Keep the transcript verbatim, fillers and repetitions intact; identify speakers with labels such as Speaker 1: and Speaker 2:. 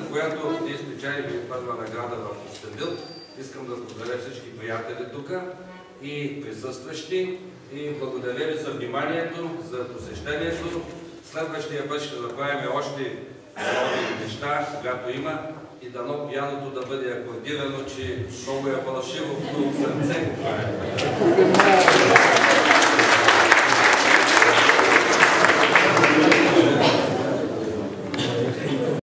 Speaker 1: която ние спечелихме първа награда в Кюстендил. Искам да благодаря всички приятели тук и присъстващи и благодаря ви за вниманието, за посещението. Следващия път ще направим още нови неща, когато има, и дано пианото да бъде акордирано, че много е фалшиво в сърце.